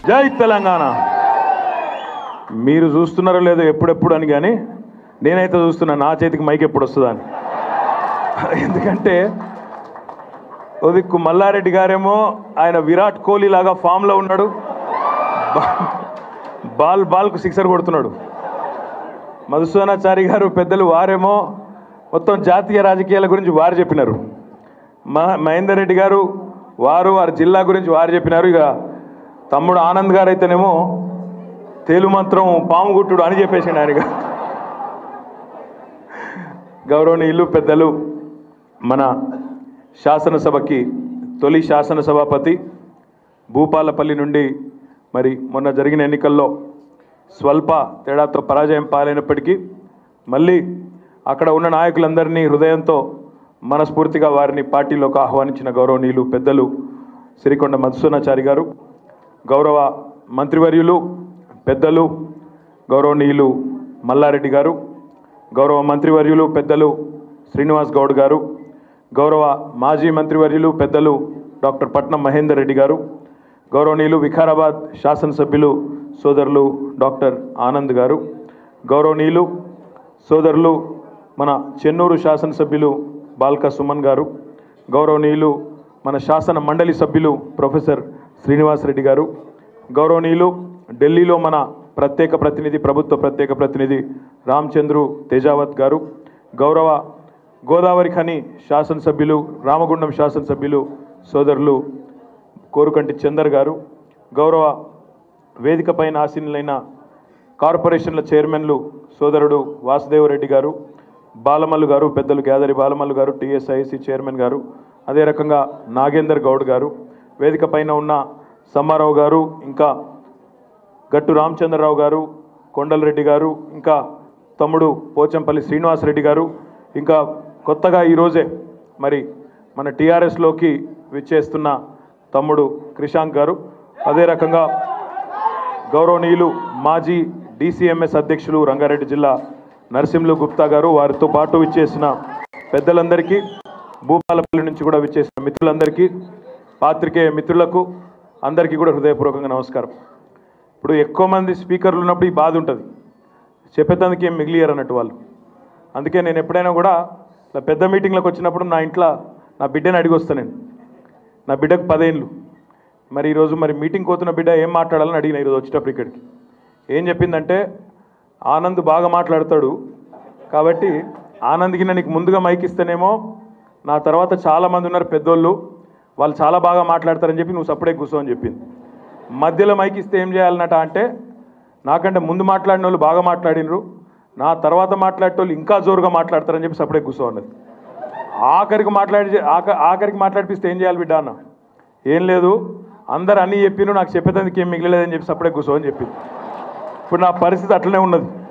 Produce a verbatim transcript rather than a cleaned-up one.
జై తెలంగాణ. మీరు చూస్తున్నారో లేదో ఎప్పుడెప్పుడు అని, కానీ నేనైతే చూస్తున్నా నా చేతికి మైక్ ఎప్పుడు వస్తుందని. ఎందుకంటే ఉదిక్కు మల్లారెడ్డి గారేమో ఆయన విరాట్ కోహ్లీ లాగా ఫామ్లో ఉన్నాడు, బాల్ బాల్కు సిక్సర్ కొడుతున్నాడు. మధుసూదనాచారి గారు పెద్దలు వారేమో మొత్తం జాతీయ రాజకీయాల గురించి వారు చెప్పినారు. మహేందర్ రెడ్డి గారు వారు వారి జిల్లా గురించి వారు చెప్పినారు. ఇక తమ్ముడు ఆనంద్ గారు అయితేనేమో తేలు మంత్రం పాము గుట్టుడు అని చెప్పేసిండు ఆయనగా. గౌరవనీయులు పెద్దలు, మన శాసనసభకి తొలి శాసనసభాపతి, భూపాలపల్లి నుండి మరి మొన్న జరిగిన ఎన్నికల్లో స్వల్ప తేడాతో పరాజయం పాలైనప్పటికీ మళ్ళీ అక్కడ ఉన్న నాయకులందరినీ హృదయంతో మనస్ఫూర్తిగా వారిని పార్టీలోకి ఆహ్వానించిన గౌరవనీయులు పెద్దలు సిరికొండ మధుసూదనాచారి గారు, గౌరవ మంత్రివర్యులు పెద్దలు గౌరవనీయులు మల్లారెడ్డి గారు, గౌరవ మంత్రివర్యులు పెద్దలు శ్రీనివాస్ గౌడ్ గారు, గౌరవ మాజీ మంత్రివర్యులు పెద్దలు డాక్టర్ పట్నం మహేందర్ రెడ్డి గారు, గౌరవనీయులు వికారాబాద్ శాసనసభ్యులు సోదరులు డాక్టర్ ఆనంద్ గారు, గౌరవనీయులు సోదరులు మన చెన్నూరు శాసనసభ్యులు బాల్క సుమన్ గారు, గౌరవనీయులు మన శాసన మండలి సభ్యులు ప్రొఫెసర్ శ్రీనివాస్ రెడ్డి గారు, గౌరవనీయులు ఢిల్లీలో మన ప్రత్యేక ప్రతినిధి ప్రభుత్వ ప్రత్యేక ప్రతినిధి రామచంద్రు తేజావత్ గారు, గౌరవ గోదావరి ఖని శాసనసభ్యులు రామగుండం శాసనసభ్యులు సోదరులు కోరుకంటి చందర్ గారు, గౌరవ వేదిక పైన ఆసీనులైన కార్పొరేషన్ల చైర్మన్లు సోదరుడు వాసుదేవరెడ్డి గారు, బాలమల్లు గారు, పెద్దలు గ్యాదరి బాలమల్లు గారు, టీఎస్ఐసి చైర్మన్ గారు, అదే రకంగా నాగేందర్ గౌడ్ గారు, వేదిక పైన ఉన్న సమ్మారావు గారు, ఇంకా గట్టు రామచంద్రరావు గారు, కొండలరెడ్డి గారు, ఇంకా తమ్ముడు పోచంపల్లి శ్రీనివాసరెడ్డి గారు, ఇంకా కొత్తగా ఈరోజే మరి మన టీఆర్ఎస్లోకి విచ్చేస్తున్న తమ్ముడు క్రిషాంక్ గారు, అదే రకంగా గౌరవనీయులు మాజీ డిసిఎంఎస్ అధ్యక్షులు రంగారెడ్డి జిల్లా నరసింహులు గుప్తా గారు, వారితో పాటు విచ్చేసిన పెద్దలందరికీ, భూపాలపల్లి నుంచి కూడా విచ్చేసిన మిత్రులందరికీ, పాత్రికేయ మిత్రులకు అందరికీ కూడా హృదయపూర్వకంగా నమస్కారం. ఇప్పుడు ఎక్కువ మంది స్పీకర్లు ఉన్నప్పుడు ఈ బాధ ఉంటుంది, చెప్పేందుకు ఏం మిగిలియరు అన్నట్టు వాళ్ళు. అందుకే నేను ఎప్పుడైనా కూడా ఇలా పెద్ద మీటింగ్లకు వచ్చినప్పుడు నా ఇంట్లో నా బిడ్డని అడిగి వస్తాను. నేను నా బిడ్డకు పదేళ్ళు, మరి ఈరోజు మరి మీటింగ్ పోతున్న బిడ్డ ఏం మాట్లాడాలని అడిగిన ఈరోజు వచ్చేటప్పుడు ఇక్కడికి. ఏం చెప్పిందంటే, ఆనంద్ బాగా మాట్లాడతాడు కాబట్టి ఆనంద్కి నీకు ముందుగా మైక్ ఇస్తేనేమో నా తర్వాత చాలామంది ఉన్నారు పెద్దోళ్ళు, వాళ్ళు చాలా బాగా మాట్లాడతారని చెప్పి నువ్వు సపరేట్ కూర్చో అని చెప్పింది. మధ్యలో మైక్ ఇస్తే ఏం చేయాలన్నట అంటే, నాకంటే ముందు మాట్లాడిన వాళ్ళు బాగా మాట్లాడినరు, నా తర్వాత మాట్లాడేటోళ్ళు ఇంకా జోరుగా మాట్లాడతారని చెప్పి సపరేట్ కూర్చో అన్నది. ఆఖరికి మాట్లాడి ఆఖ ఆఖరికి మాట్లాడిపిస్తే ఏం చేయాలి బిడ్డ అన్న? ఏం లేదు, అందరు అన్నీ చెప్పిను, నాకు చెప్పేందుకు ఏం మిగిలేదని చెప్పి సపరేట్ కూర్చో అని చెప్పింది. ఇప్పుడు నా పరిస్థితి అట్లనే ఉన్నది.